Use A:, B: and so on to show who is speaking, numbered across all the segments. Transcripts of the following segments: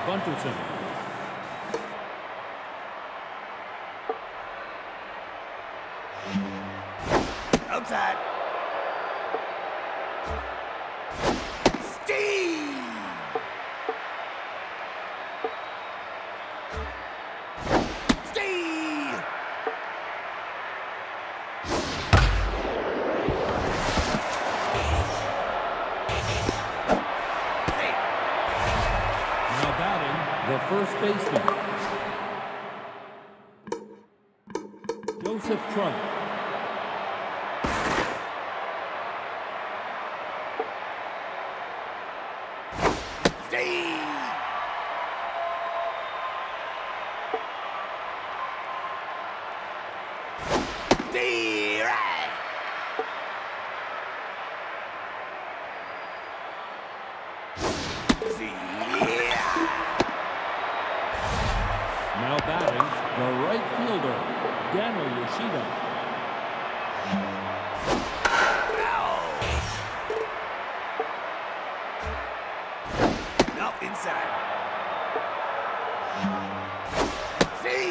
A: Bunterson.
B: Outside. Steve! Steve!
A: Now batting, the first baseman, Joseph Trump.
B: Steve! Steve! Right!
A: Now batting, the right fielder, Daniel Yoshida.
B: Up inside. See?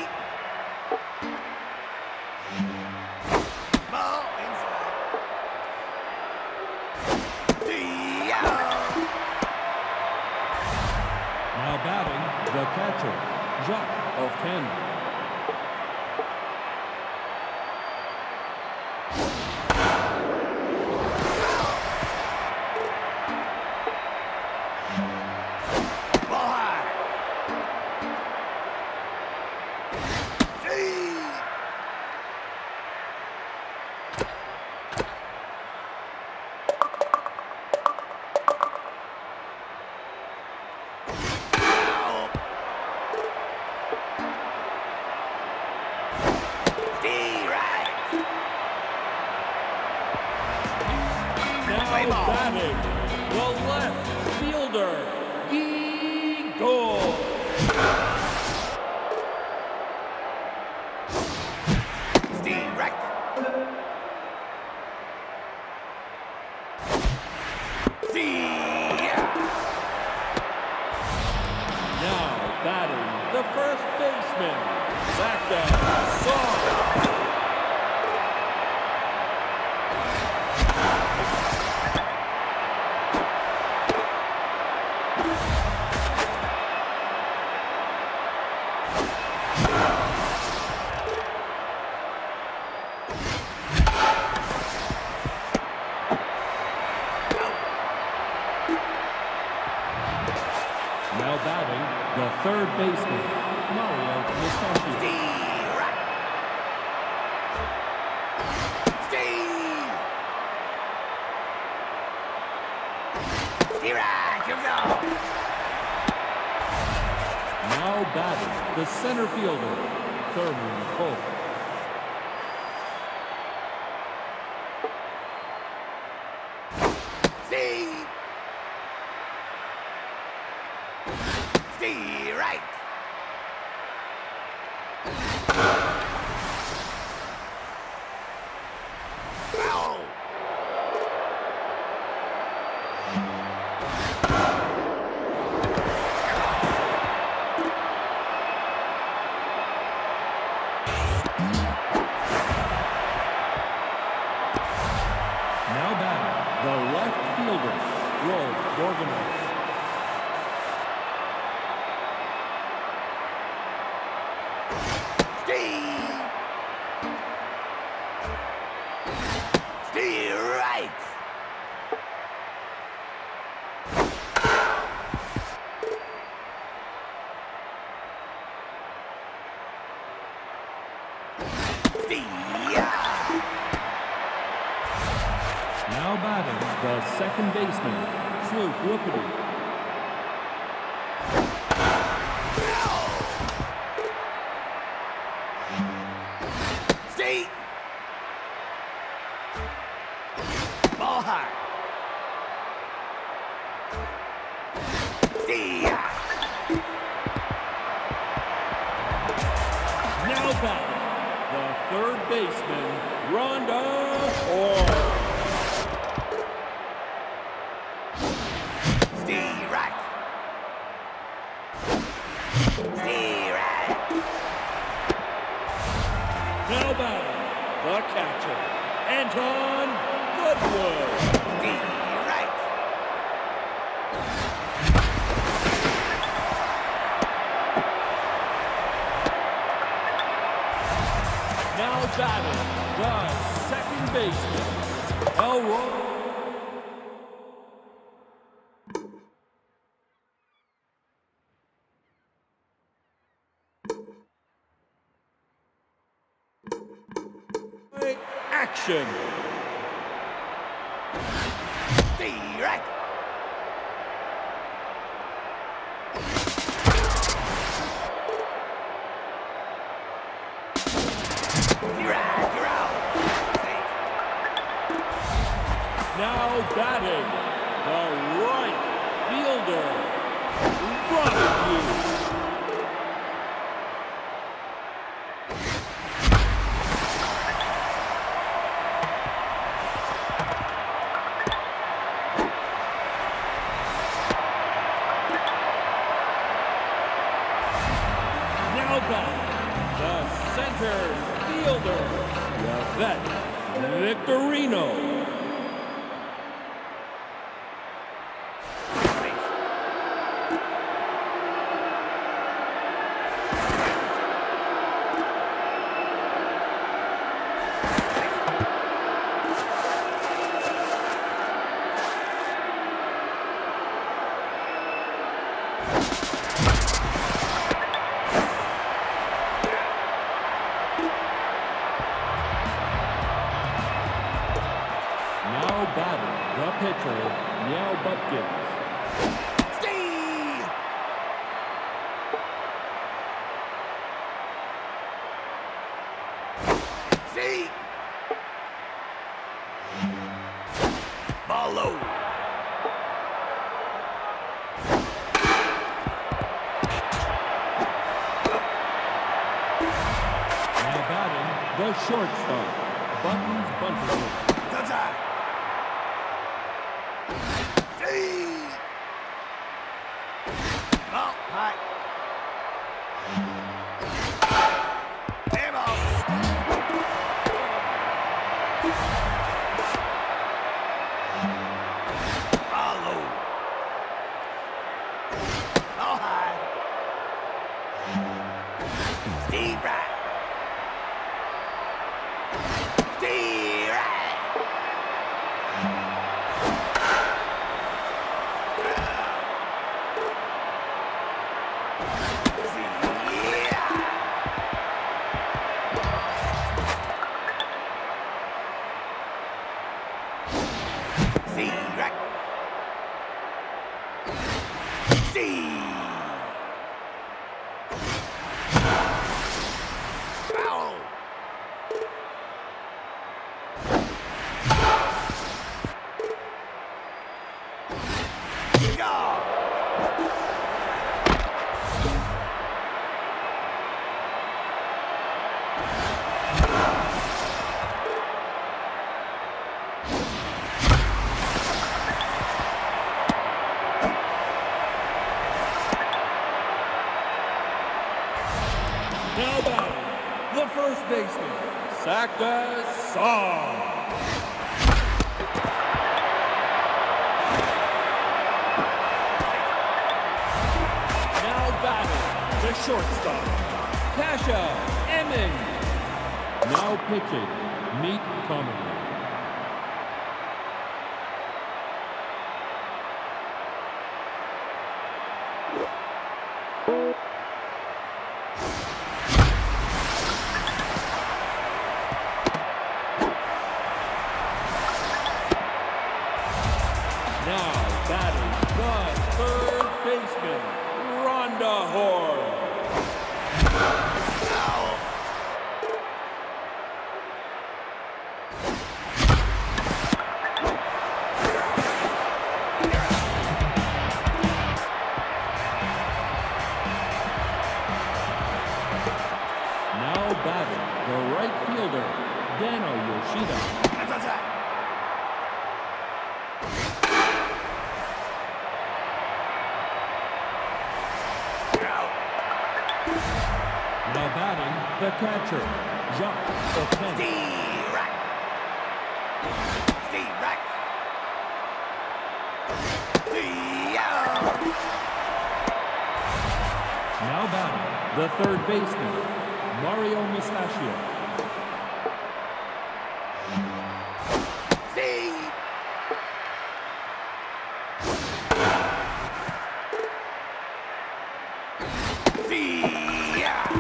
B: Ball inside. See?
A: Now batting, the catcher, Jacques of 10.
B: Ball high. See?
A: Now batting, the left fielder, Igor.
B: Steve right. Steve.
A: Now batting, the first baseman, Zachary Saw. Now batting, the third baseman, Mario Musashi.
B: Steve right. Steve. Steve right. Here we go.
A: Now batting, the center fielder, Thurman Pope.
B: Steve. Steve right. Foul.
A: Now batting, the left fielder, Roy Borgener.
B: Steve. Steve right.
A: Now batting, the second baseman, Sloop Whoopity.
B: Steve. Ball high. Steve.
A: Now batting, the third baseman, Rhonda Orr.
B: Steve right.
A: the catcher, Anton Goodwood.
B: Right.
A: Now batting, the second baseman, Elroy. Action.
B: Right. You're out.
A: Now batting, the right fielder, Ronald Hughes. Now batting, the center fielder, Yvette Victorino. Now batting, the pitcher, Meow Bumpkins.
B: See. Ball low.
A: Now batting, the shortstop, Buttons Bunter.
B: Good time. See. Ball high. Damn ball. Ball low. Ball high. Steve right. Steve right. See right. See. Foul. Go.
A: Now batting, the first baseman, Saka Song. Now batting, the shortstop, Kasha Emmons. Now pitching, Meet Comedy. Now batting, the third baseman, Rhonda Horn.
B: Foul.
A: Now batting, the right fielder, Dano Yoshida.
B: That's outside. Out.
A: Now batting, the catcher, Jacques Open.
B: Steve. Steve right. Steve out.
A: Now batting, the third baseman, Mario Mustachio.
B: Steve. Steve out.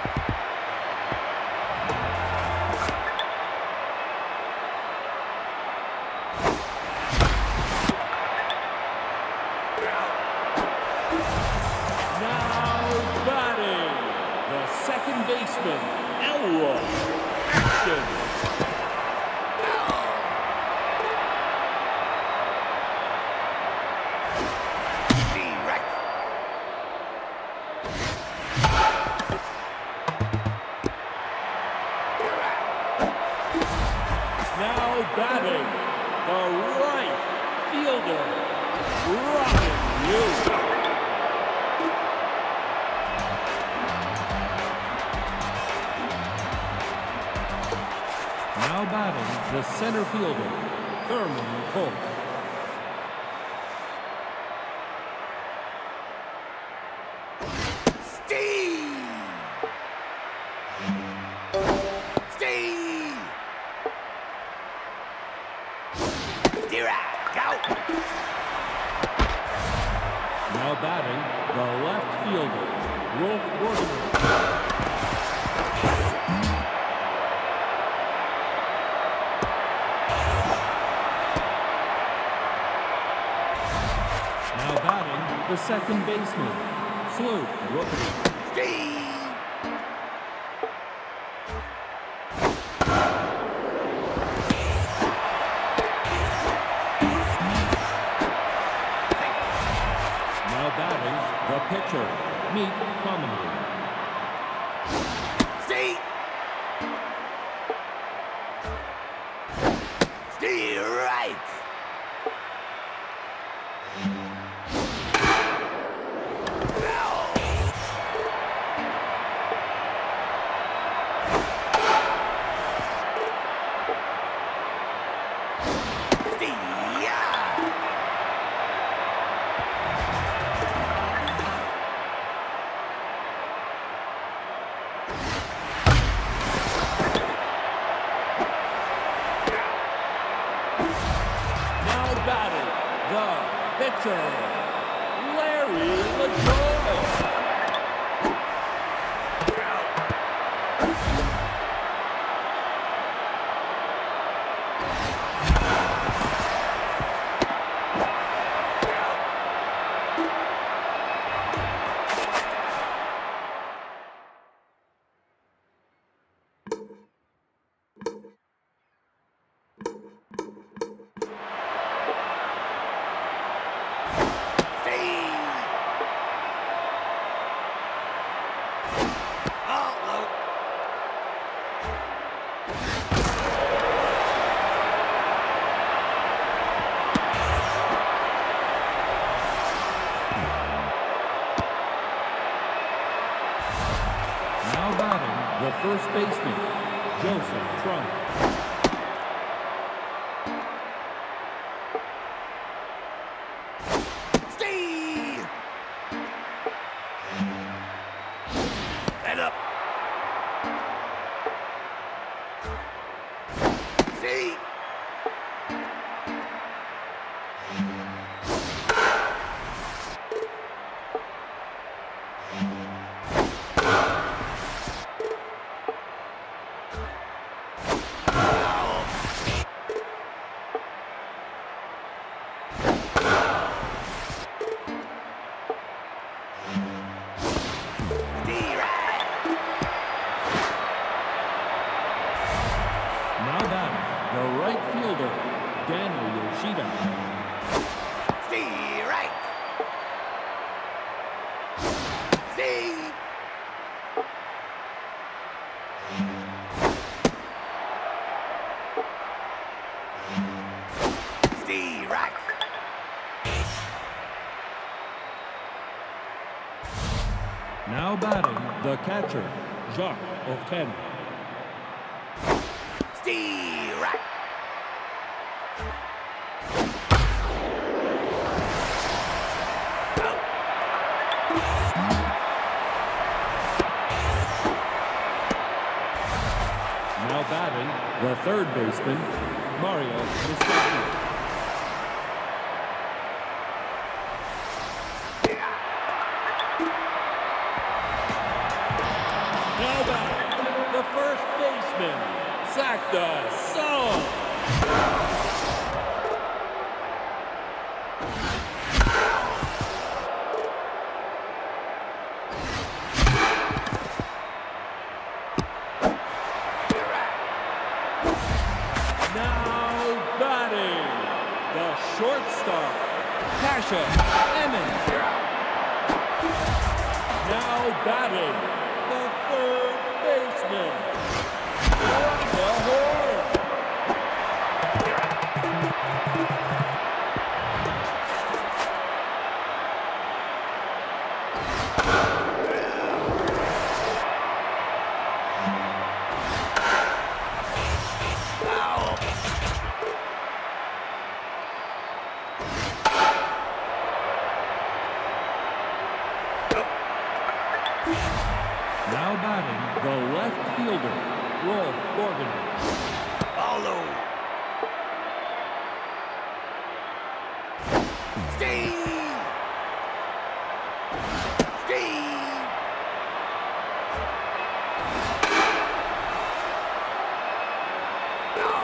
A: Now batting, the second baseman, Elroy Action.
B: Steve right.
A: Now batting, the right fielder, Ryan Yu. Now batting, the center fielder, Thurman Cole.
B: Steve. Steve. Steve right. Out.
A: Now batting, the left fielder, Rolf Borgener. Now batting, the second baseman, Sloop Rookie.
B: Steve.
A: Now batting, the pitcher, Meet Commonly.
B: Steve. Steve right.
A: Now batting, the pitcher, Larry LaJoie. Now batting, the first baseman, Joseph Trump.
B: Steve! Head up. Steve!
A: Now batting, the right fielder, Daniel Yoshida.
B: Steve right. Steve. Steve right.
A: Now batting, the catcher, Jacques Often.
B: Steve right.
A: Now batting, the third baseman, Mario Mustaki. Now batting, the first baseman, Sakta Song. Now batting, the shortstop, Kasha Emmons. Now batting, the third baseman, Rhonda Horn. Now batting, the left fielder, Rolf Borgen.
B: Follow. Steve! Steve! No.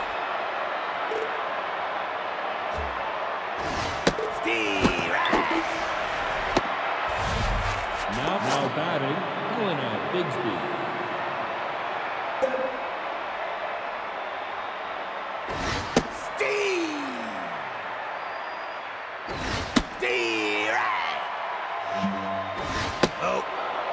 B: Steve!
A: Now batting, Helena Bigsby.
B: Oh.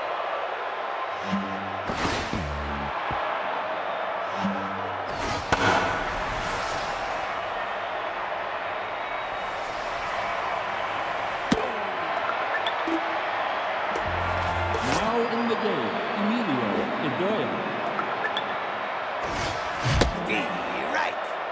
A: Now in the game, Emilio Idoia.
B: Right.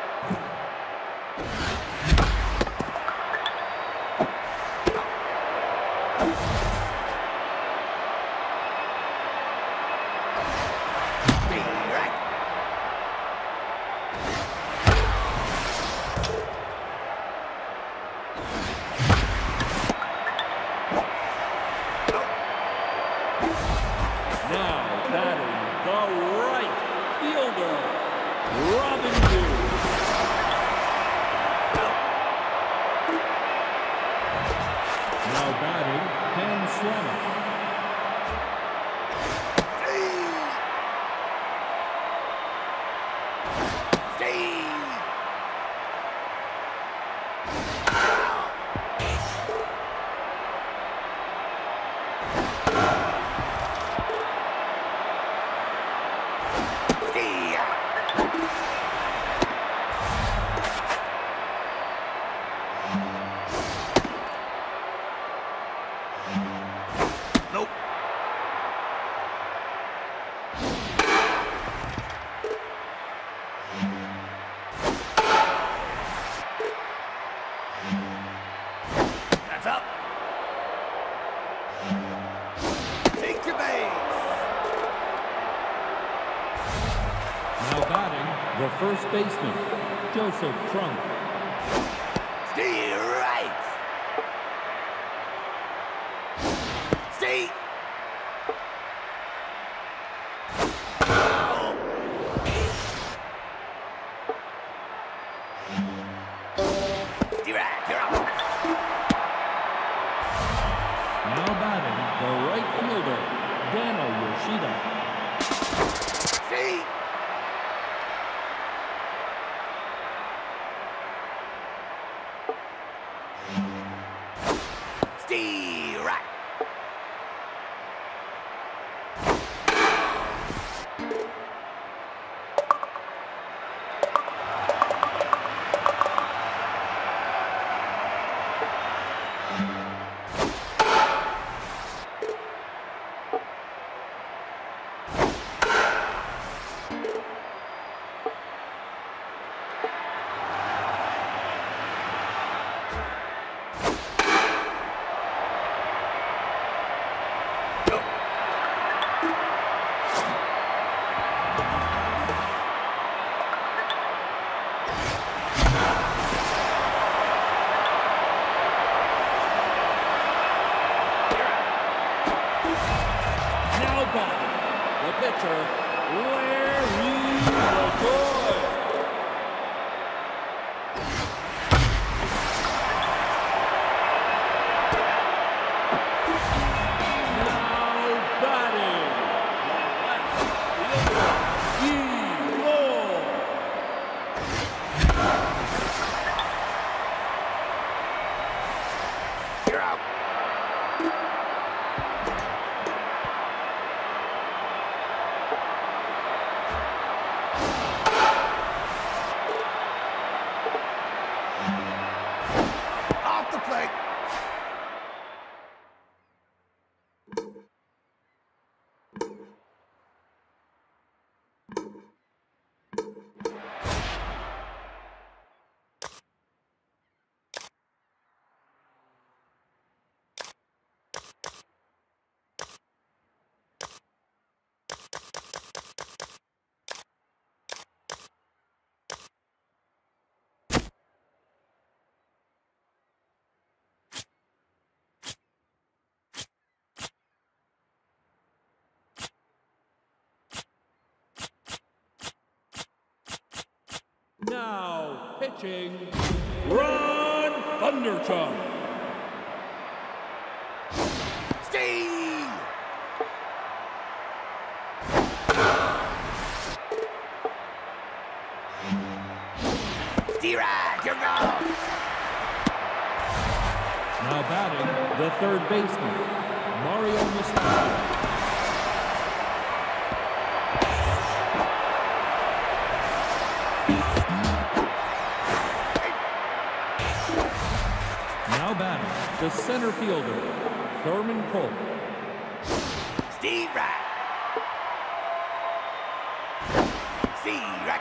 A: Now batting, the right fielder, Robin Hughes. Now batting, Ken Slama.
B: Nope. That's up. Take your base.
A: Now batting, the first baseman, Joseph Trump.
B: Stay right. Stay.
A: Now batting, the right fielder, Dano Yoshida.
B: See? Stay right.
A: catcher, Larry McCoy. Now batting, the left fielder, G-Lord.
B: You're out. Off the plate.
A: Now pitching, Ron Thunderchuck.
B: Steve! Steve right, you're gone.
A: Now batting, the third baseman, Mario Mustaki. Now batting, the center fielder, Thurman Cole.
B: Steve right. Steve right.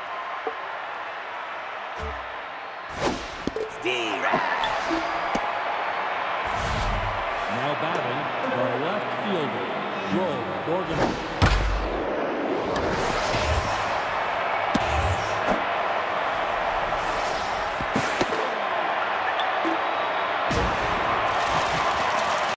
B: Steve right.
A: Now batting, the left fielder, Joe Borgen.